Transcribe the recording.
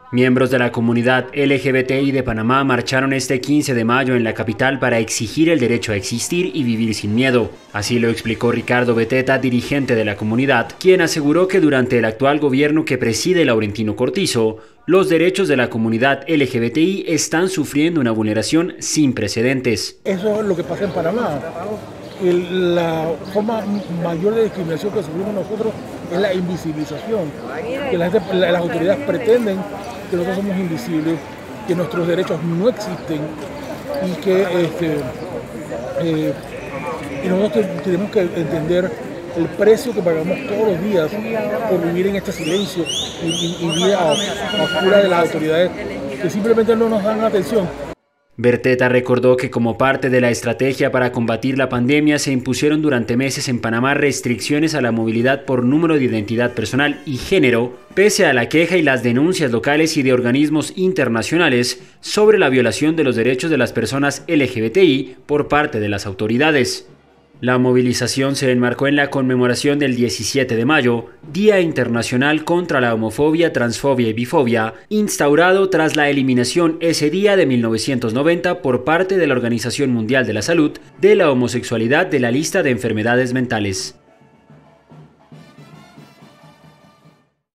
Miembros de la comunidad LGBTI de Panamá marcharon este 15 de mayo en la capital para exigir el derecho a existir y vivir sin miedo. Así lo explicó Ricardo Beteta, dirigente de la comunidad, quien aseguró que durante el actual gobierno que preside Laurentino Cortizo, los derechos de la comunidad LGBTI están sufriendo una vulneración sin precedentes. Eso es lo que pasa en Panamá. La forma mayor de discriminación que sufrimos nosotros es la invisibilización. Que las autoridades pretenden que nosotros somos invisibles, que nuestros derechos no existen y que y nosotros tenemos que entender el precio que pagamos todos los días por vivir en este silencio y vida oscura de las autoridades que simplemente no nos dan atención. Beteta recordó que como parte de la estrategia para combatir la pandemia se impusieron durante meses en Panamá restricciones a la movilidad por número de identidad personal y género, pese a la queja y las denuncias locales y de organismos internacionales sobre la violación de los derechos de las personas LGBTI por parte de las autoridades. La movilización se enmarcó en la conmemoración del 17 de mayo, Día Internacional contra la Homofobia, Transfobia y Bifobia, instaurado tras la eliminación ese día de 1990 por parte de la Organización Mundial de la Salud de la homosexualidad de la lista de enfermedades mentales.